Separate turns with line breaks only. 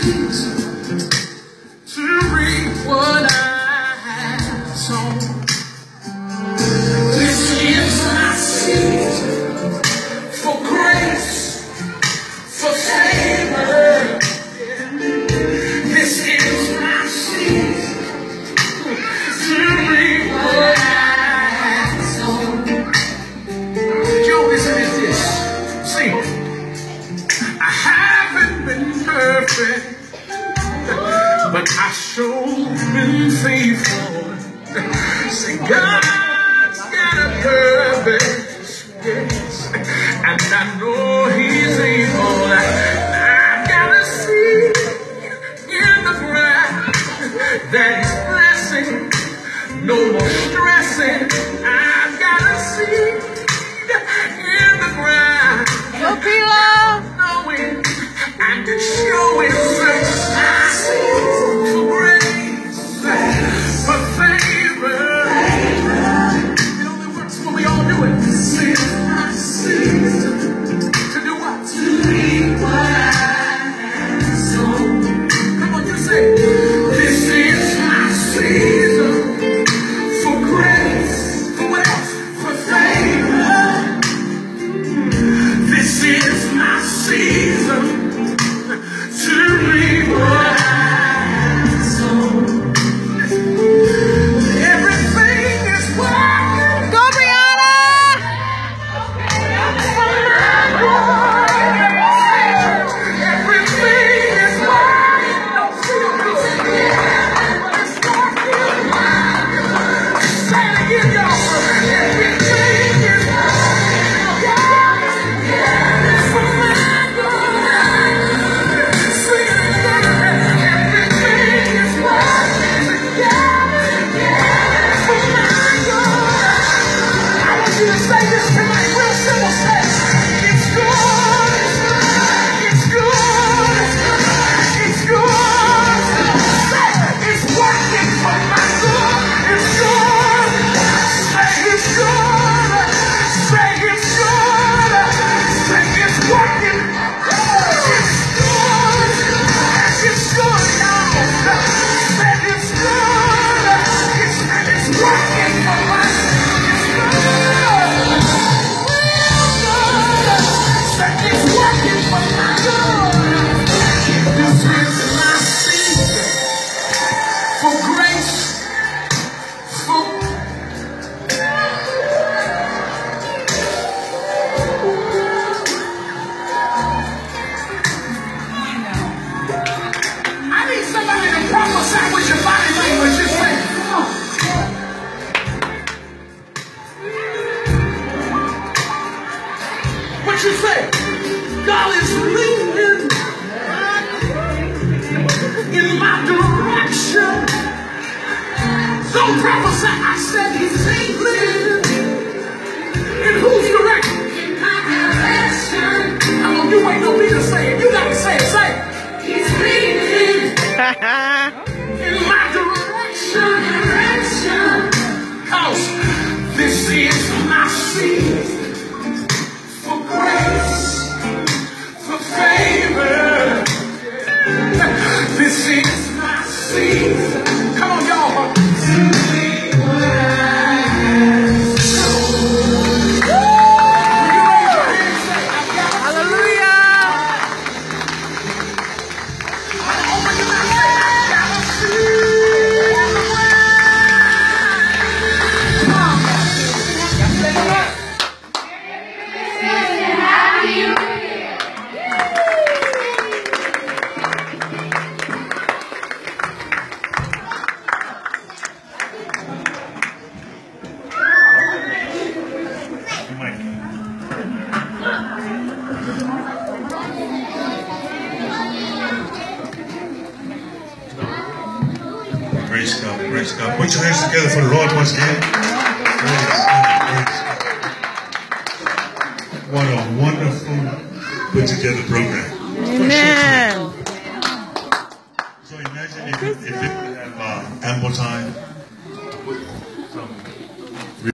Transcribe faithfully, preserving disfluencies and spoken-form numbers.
season to reap what I have sown. This is my season for grace, for favor. This is my season to reap what I have sown. Joe, listen to this. Sing. I haven't been perfect, but I sure been faithful. Say God's got a purpose, yes, and I know He's able. I've got a seed in the ground that He's blessing. No more stressing. I've got a seed in the ground. Knowing and it's showing I see for grace, for favor. It only works when we all do it. This is my season to do what? To reap what I have sown. Come on, you say, this is my season for grace. For what else? For favor. This is my season to reap what I have sown. Everything is working. Go, Brianna! Everything is working. Don't feel this again, but it's working. Say it again, y'all. Everything is working. It's for my good. What you say? God is leading in my direction. Don't prophesy. I said He's leading. In whose direction? In my direction. Come on, you ain't no me to say it. You gotta say it. Say it. He's leading in my direction. Direction. Cause this is my season. For grace, for favor, this is my season. Come on, y'all. To reap what I have sown. Hallelujah. Open your mouth and say, I got a seed. Come on.
Praise God, praise God. Put your hands together for the Lord once again. Praise God, praise God. What a wonderful put together program.
Amen.
So imagine if, if it would have uh, ample time